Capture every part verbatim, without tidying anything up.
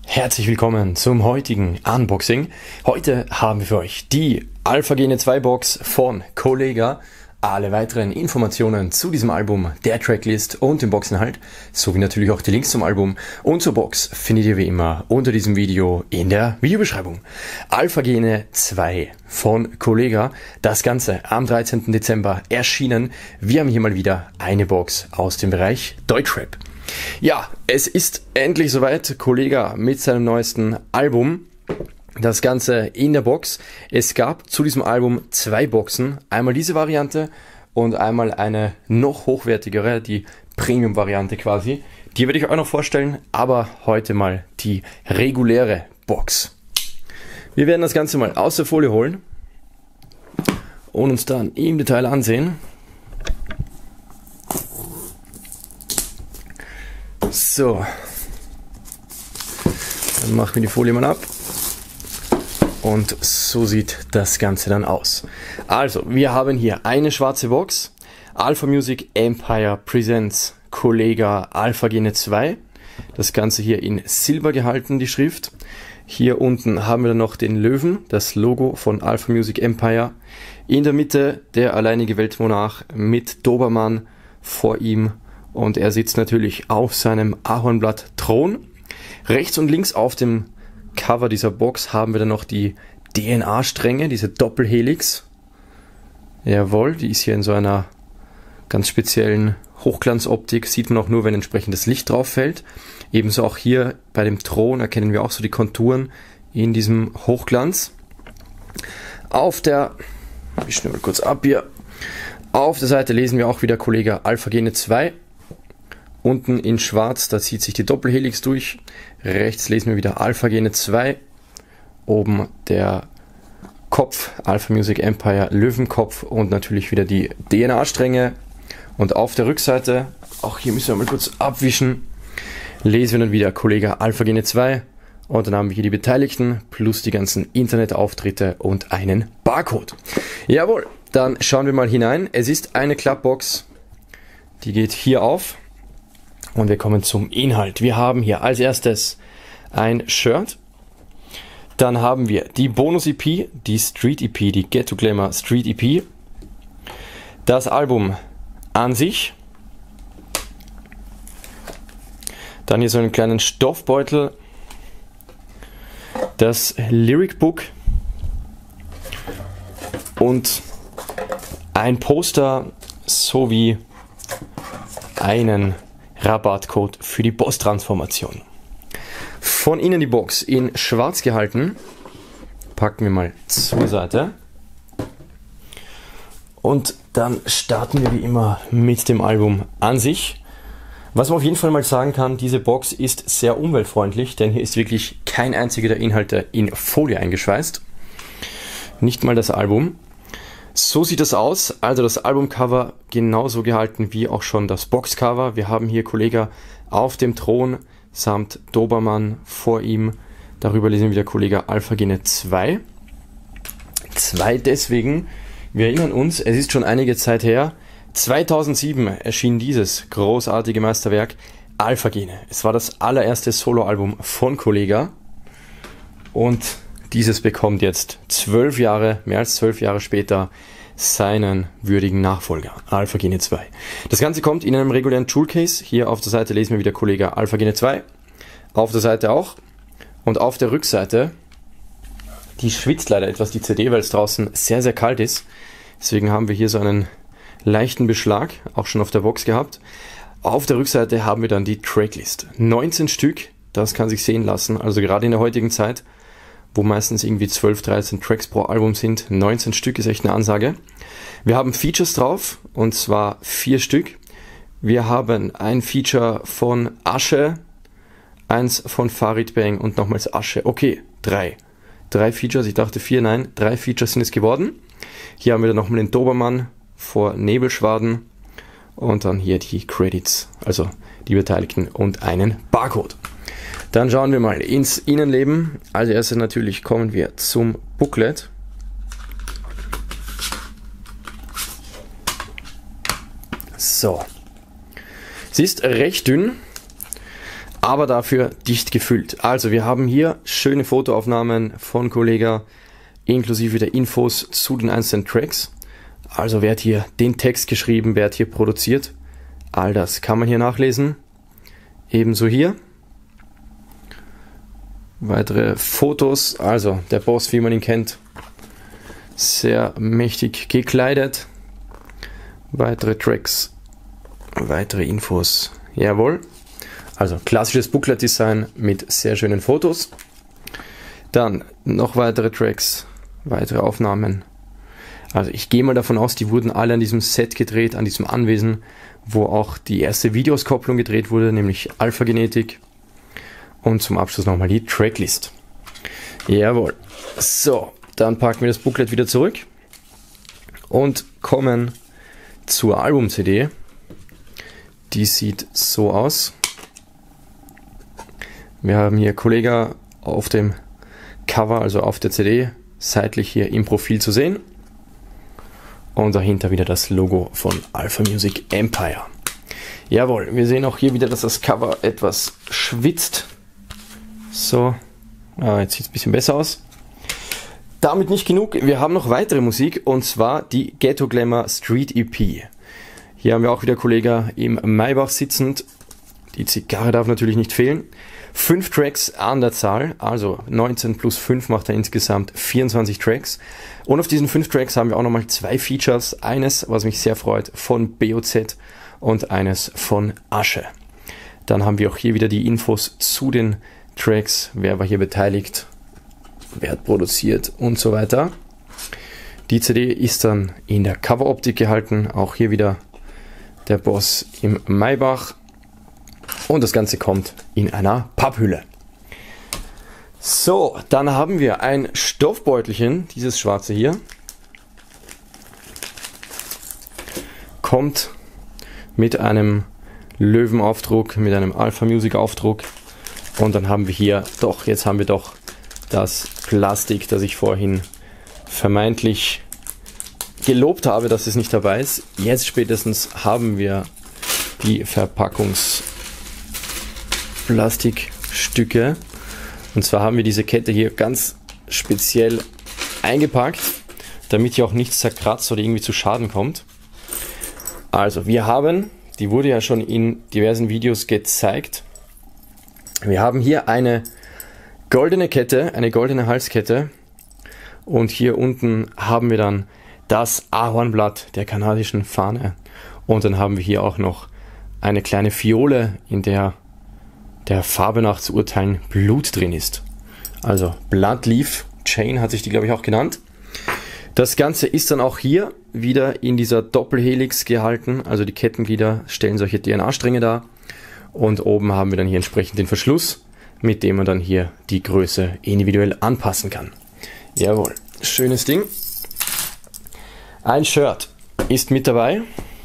Herzlich willkommen zum heutigen Unboxing. Heute haben wir für euch die Alpha Gene zwei Box von Kollega. Alle weiteren Informationen zu diesem Album, der Tracklist und dem Boxinhalt, sowie natürlich auch die Links zum Album und zur Box findet ihr wie immer unter diesem Video in der Videobeschreibung. Alpha Gene zwei von Kollega, das Ganze am dreizehnten Dezember erschienen. Wir haben hier mal wieder eine Box aus dem Bereich Deutschrap. Ja, es ist endlich soweit, Kollega mit seinem neuesten Album. Das Ganze in der Box. Es gab zu diesem Album zwei Boxen. Einmal diese Variante und einmal eine noch hochwertigere, die Premium-Variante quasi. Die werde ich euch auch noch vorstellen, aber heute mal die reguläre Box. Wir werden das Ganze mal aus der Folie holen und uns dann im Detail ansehen. So, dann machen wir die Folie mal ab. Und so sieht das Ganze dann aus. Also, wir haben hier eine schwarze Box. Alpha Music Empire Presents Kollega Alpha Gene zwei. Das Ganze hier in Silber gehalten, die Schrift. Hier unten haben wir dann noch den Löwen, das Logo von Alpha Music Empire. In der Mitte der alleinige Weltmonarch mit Dobermann vor ihm. Und er sitzt natürlich auf seinem Ahornblatt-Thron. Rechts und links auf dem Cover dieser Box haben wir dann noch die D N A-Stränge, diese Doppelhelix. Jawohl, die ist hier in so einer ganz speziellen Hochglanzoptik. Sieht man auch nur, wenn entsprechendes Licht drauf fällt. Ebenso auch hier bei dem Thron erkennen wir auch so die Konturen in diesem Hochglanz. Auf der, ich schneide mal kurz ab hier. Auf der Seite lesen wir auch wieder Kollega Alpha Gene zwei. Unten in schwarz, da zieht sich die Doppelhelix durch. Rechts lesen wir wieder Alpha Gene zwei. Oben der Kopf, Alpha Music Empire Löwenkopf und natürlich wieder die D N A-Stränge. Und auf der Rückseite, auch hier müssen wir mal kurz abwischen, lesen wir dann wieder Kollega Alpha Gene zwei. Und dann haben wir hier die Beteiligten plus die ganzen Internetauftritte und einen Barcode. Jawohl, dann schauen wir mal hinein. Es ist eine Klappbox, die geht hier auf. Und wir kommen zum Inhalt. Wir haben hier als erstes ein Shirt. Dann haben wir die Bonus-E P, die Street-E P, die Get to Glamour Street-E P. Das Album an sich. Dann hier so einen kleinen Stoffbeutel. Das Lyric Book. Und ein Poster sowie einen Rabattcode für die Boss-Transformation. Von innen die Box in schwarz gehalten. Packen wir mal zur Seite. Und dann starten wir wie immer mit dem Album an sich. Was man auf jeden Fall mal sagen kann, diese Box ist sehr umweltfreundlich, denn hier ist wirklich kein einziger der Inhalte in Folie eingeschweißt. Nicht mal das Album. So sieht das aus, also das Albumcover genauso gehalten wie auch schon das Boxcover. Wir haben hier Kollega auf dem Thron samt Dobermann vor ihm. Darüber lesen wir wieder Kollega Alpha Gene zwei. zwei deswegen, wir erinnern uns, es ist schon einige Zeit her, zweitausendsieben erschien dieses großartige Meisterwerk Alpha Gene. Es war das allererste Soloalbum von Kollega und dieses bekommt jetzt zwölf Jahre, mehr als zwölf Jahre später, seinen würdigen Nachfolger, Alpha Gene zwei. Das Ganze kommt in einem regulären Toolcase. Hier auf der Seite lesen wir wieder Kollega Alpha Gene zwei. Auf der Seite auch. Und auf der Rückseite, die schwitzt leider etwas die C D, weil es draußen sehr, sehr kalt ist. Deswegen haben wir hier so einen leichten Beschlag, auch schon auf der Box gehabt. Auf der Rückseite haben wir dann die Tracklist. neunzehn Stück, das kann sich sehen lassen, also gerade in der heutigen Zeit, wo meistens irgendwie zwölf, dreizehn Tracks pro Album sind. neunzehn Stück ist echt eine Ansage. Wir haben Features drauf, und zwar vier Stück. Wir haben ein Feature von Asche, eins von Farid Bang und nochmals Asche. Okay, drei. Drei Features, ich dachte vier, nein, drei Features sind es geworden. Hier haben wir dann nochmal den Dobermann vor Nebelschwaden und dann hier die Credits, also die Beteiligten und einen Barcode. Dann schauen wir mal ins Innenleben. Als erstes natürlich kommen wir zum Booklet. So. Sie ist recht dünn, aber dafür dicht gefüllt. Also wir haben hier schöne Fotoaufnahmen von Kollega, inklusive der Infos zu den einzelnen Tracks. Also wer hat hier den Text geschrieben, wer hat hier produziert, all das kann man hier nachlesen. Ebenso hier. Weitere Fotos, also der Boss, wie man ihn kennt, sehr mächtig gekleidet. Weitere Tracks, weitere Infos, jawohl. Also klassisches Booklet-Design mit sehr schönen Fotos. Dann noch weitere Tracks, weitere Aufnahmen. Also ich gehe mal davon aus, die wurden alle an diesem Set gedreht, an diesem Anwesen, wo auch die erste Videoskopplung gedreht wurde, nämlich Alpha Genetik. Und zum Abschluss nochmal die Tracklist. Jawohl. So, dann packen wir das Booklet wieder zurück und kommen zur Album-C D. Die sieht so aus. Wir haben hier Kollega auf dem Cover, also auf der C D, seitlich hier im Profil zu sehen. Und dahinter wieder das Logo von Alpha Music Empire. Jawohl, wir sehen auch hier wieder, dass das Cover etwas schwitzt. So, ah, jetzt sieht es ein bisschen besser aus. Damit nicht genug, wir haben noch weitere Musik, und zwar die Ghetto Glamour Street E P. Hier haben wir auch wieder Kollega im Maybach sitzend. Die Zigarre darf natürlich nicht fehlen. Fünf Tracks an der Zahl, also neunzehn plus fünf macht er insgesamt vierundzwanzig Tracks. Und auf diesen fünf Tracks haben wir auch nochmal zwei Features. Eines, was mich sehr freut, von B O Z und eines von Asche. Dann haben wir auch hier wieder die Infos zu den Tracks, wer war hier beteiligt, wer hat produziert und so weiter. Die C D ist dann in der Coveroptik gehalten, auch hier wieder der Boss im Maybach. Und das Ganze kommt in einer Papphülle. So, dann haben wir ein Stoffbeutelchen, dieses schwarze hier. Kommt mit einem Löwenaufdruck, mit einem Alpha Music Aufdruck. Und dann haben wir hier, doch, jetzt haben wir doch das Plastik, das ich vorhin vermeintlich gelobt habe, dass es nicht dabei ist. Jetzt spätestens haben wir die Verpackungsplastikstücke. Und zwar haben wir diese Kette hier ganz speziell eingepackt, damit hier auch nichts zerkratzt oder irgendwie zu Schaden kommt. Also wir haben, die wurde ja schon in diversen Videos gezeigt, wir haben hier eine goldene Kette, eine goldene Halskette, und hier unten haben wir dann das Ahornblatt der kanadischen Fahne, und dann haben wir hier auch noch eine kleine Fiole, in der der Farbe nach zu urteilen Blut drin ist. Also Blood Leaf Chain hat sich die, glaube ich, auch genannt. Das Ganze ist dann auch hier wieder in dieser Doppelhelix gehalten, also die Kettenglieder stellen solche D N A-Stränge dar, und oben haben wir dann hier entsprechend den Verschluss, mit dem man dann hier die Größe individuell anpassen kann. Jawohl, schönes Ding. Ein Shirt ist mit dabei,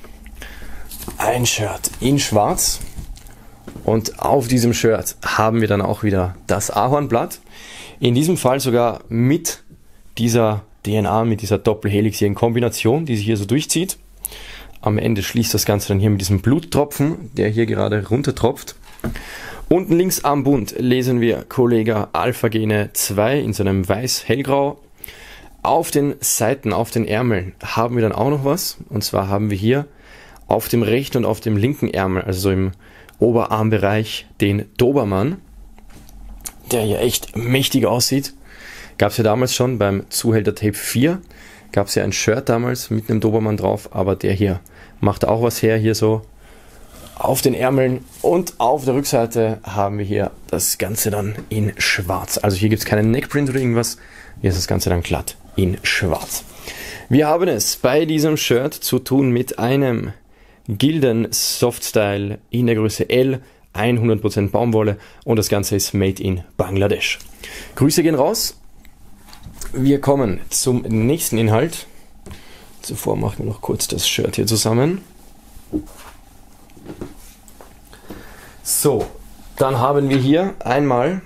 ein Shirt in schwarz, und auf diesem Shirt haben wir dann auch wieder das Ahornblatt, in diesem Fall sogar mit dieser D N A, mit dieser Doppelhelix hier in Kombination, die sich hier so durchzieht. Am Ende schließt das Ganze dann hier mit diesem Bluttropfen, der hier gerade runtertropft. Unten links am Bund lesen wir Kollega Alpha Gene zwei in seinem weiß-hellgrau. Auf den Seiten, auf den Ärmeln haben wir dann auch noch was. Und zwar haben wir hier auf dem rechten und auf dem linken Ärmel, also so im Oberarmbereich, den Dobermann, der hier echt mächtig aussieht. Gab es ja damals schon beim Zuhälter Tape vier, gab es ja ein Shirt damals mit einem Dobermann drauf, aber der hier macht auch was her, hier so auf den Ärmeln, und auf der Rückseite haben wir hier das Ganze dann in schwarz. Also hier gibt es keinen Neckprint oder irgendwas, hier ist das Ganze dann glatt in schwarz. Wir haben es bei diesem Shirt zu tun mit einem Gildan Softstyle in der Größe L, hundert Prozent Baumwolle, und das Ganze ist made in Bangladesch. Grüße gehen raus. Wir kommen zum nächsten Inhalt. Zuvor machen wir noch kurz das Shirt hier zusammen. So, dann haben wir hier einmal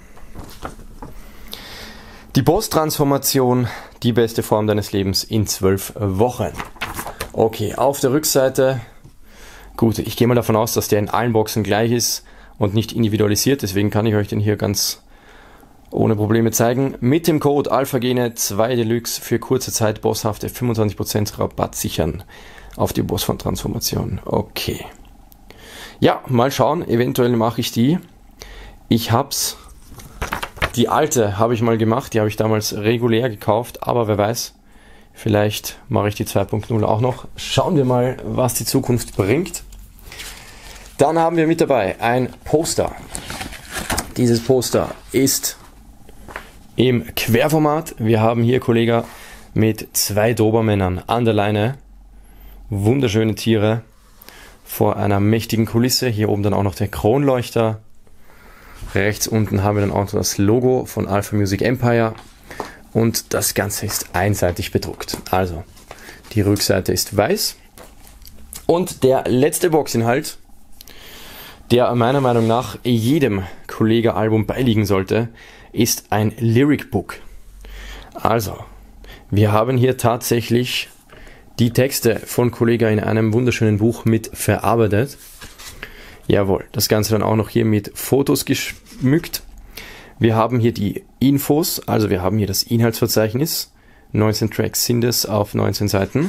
die Boss-Transformation, die beste Form deines Lebens in zwölf Wochen. Okay, auf der Rückseite, gut, ich gehe mal davon aus, dass der in allen Boxen gleich ist, und nicht individualisiert, deswegen kann ich euch den hier ganz ohne Probleme zeigen. Mit dem Code ALPHAGENE zwei Deluxe für kurze Zeit bosshafte fünfundzwanzig Prozent Rabatt sichern auf die Bossform-Transformation. Okay. Ja, mal schauen, eventuell mache ich die. Ich hab's, die alte habe ich mal gemacht, die habe ich damals regulär gekauft, aber wer weiß, vielleicht mache ich die zwei Punkt null auch noch. Schauen wir mal, was die Zukunft bringt. Dann haben wir mit dabei ein Poster. Dieses Poster ist im Querformat. Wir haben hier Kollegen mit zwei Dobermännern an der Leine. Wunderschöne Tiere vor einer mächtigen Kulisse. Hier oben dann auch noch der Kronleuchter. Rechts unten haben wir dann auch das Logo von Alpha Music Empire. Und das Ganze ist einseitig bedruckt. Also die Rückseite ist weiß. Und der letzte Boxinhalt, der meiner Meinung nach jedem Kollega-Album beiliegen sollte, ist ein Lyric Book. Also, wir haben hier tatsächlich die Texte von Kollega in einem wunderschönen Buch mit verarbeitet. Jawohl, das Ganze dann auch noch hier mit Fotos geschmückt. Wir haben hier die Infos, also wir haben hier das Inhaltsverzeichnis. neunzehn Tracks sind es auf neunzehn Seiten.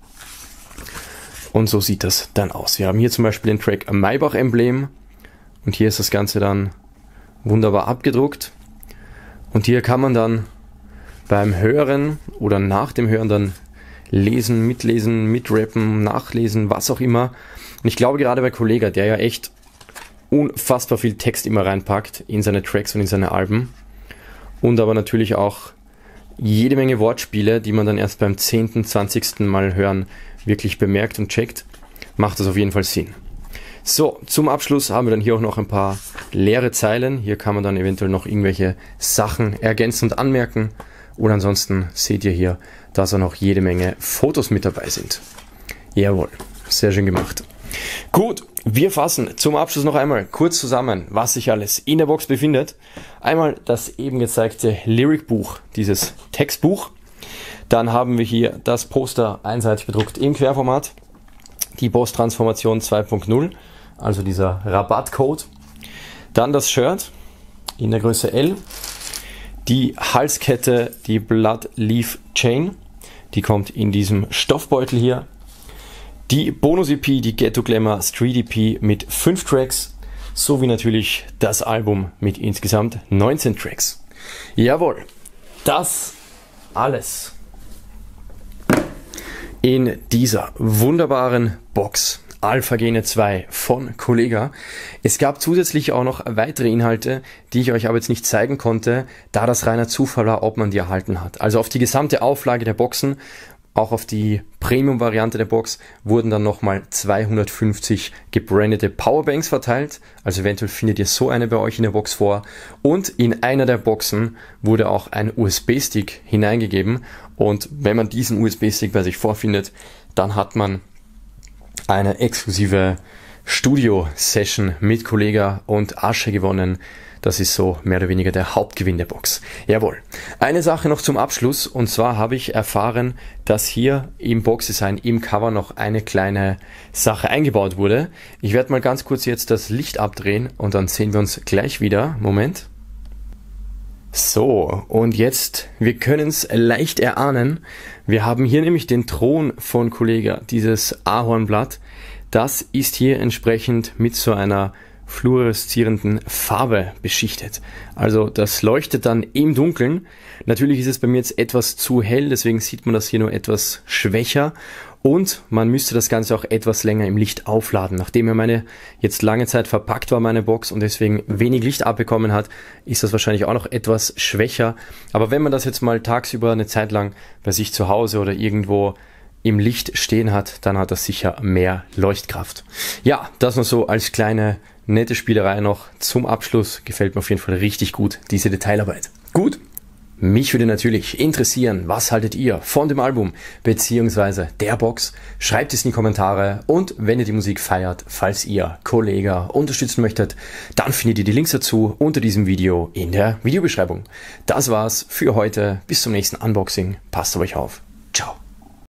Und so sieht das dann aus. Wir haben hier zum Beispiel den Track Maybach-Emblem. Und hier ist das Ganze dann wunderbar abgedruckt. Und hier kann man dann beim Hören oder nach dem Hören dann lesen, mitlesen, mitrappen, nachlesen, was auch immer. Und ich glaube gerade bei Kollega, der ja echt unfassbar viel Text immer reinpackt in seine Tracks und in seine Alben. Und aber natürlich auch jede Menge Wortspiele, die man dann erst beim zehnten, zwanzigsten Mal hören wirklich bemerkt und checkt, macht das auf jeden Fall Sinn. So, zum Abschluss haben wir dann hier auch noch ein paar leere Zeilen. Hier kann man dann eventuell noch irgendwelche Sachen ergänzen und anmerken. Und ansonsten seht ihr hier, dass auch noch jede Menge Fotos mit dabei sind. Jawohl, sehr schön gemacht. Gut, wir fassen zum Abschluss noch einmal kurz zusammen, was sich alles in der Box befindet. Einmal das eben gezeigte Lyric-Buch, dieses Textbuch. Dann haben wir hier das Poster einseitig bedruckt im Querformat. Die Boss-Transformation zwei Punkt null, also dieser Rabattcode. Dann das Shirt in der Größe L. Die Halskette, die Blood Leaf Chain, die kommt in diesem Stoffbeutel hier. Die Bonus-E P, die Ghetto Glamour Street E P mit fünf Tracks, sowie natürlich das Album mit insgesamt neunzehn Tracks. Jawohl, das alles in dieser wunderbaren Box. ALPHAGENE zwei von Kollega. Es gab zusätzlich auch noch weitere Inhalte, die ich euch aber jetzt nicht zeigen konnte, da das reiner Zufall war, ob man die erhalten hat. Also auf die gesamte Auflage der Boxen, auch auf die Premium-Variante der Box, wurden dann nochmal zweihundertfünfzig gebrandete Powerbanks verteilt. Also eventuell findet ihr so eine bei euch in der Box vor. Und in einer der Boxen wurde auch ein U S B-Stick hineingegeben. Und wenn man diesen U S B-Stick bei sich vorfindet, dann hat man eine exklusive Studio-Session mit Kollega und Asche gewonnen. Das ist so mehr oder weniger der Hauptgewinn der Box. Jawohl. Eine Sache noch zum Abschluss, und zwar habe ich erfahren, dass hier im Boxdesign, im Cover noch eine kleine Sache eingebaut wurde. Ich werde mal ganz kurz jetzt das Licht abdrehen und dann sehen wir uns gleich wieder. Moment. So, und jetzt, wir können es leicht erahnen. Wir haben hier nämlich den Thron von Kollega, dieses Ahornblatt. Das ist hier entsprechend mit so einer fluoreszierenden Farbe beschichtet. Also das leuchtet dann im Dunkeln. Natürlich ist es bei mir jetzt etwas zu hell, deswegen sieht man das hier nur etwas schwächer. Und man müsste das Ganze auch etwas länger im Licht aufladen. Nachdem ja meine jetzt lange Zeit verpackt war, meine Box, und deswegen wenig Licht abbekommen hat, ist das wahrscheinlich auch noch etwas schwächer. Aber wenn man das jetzt mal tagsüber eine Zeit lang bei sich zu Hause oder irgendwo im Licht stehen hat, dann hat das sicher mehr Leuchtkraft. Ja, das nur so als kleine nette Spielerei noch zum Abschluss. Gefällt mir auf jeden Fall richtig gut, diese Detailarbeit. Gut. Mich würde natürlich interessieren, was haltet ihr von dem Album bzw. der Box? Schreibt es in die Kommentare, und wenn ihr die Musik feiert, falls ihr Kollega unterstützen möchtet, dann findet ihr die Links dazu unter diesem Video in der Videobeschreibung. Das war's für heute. Bis zum nächsten Unboxing. Passt auf euch auf.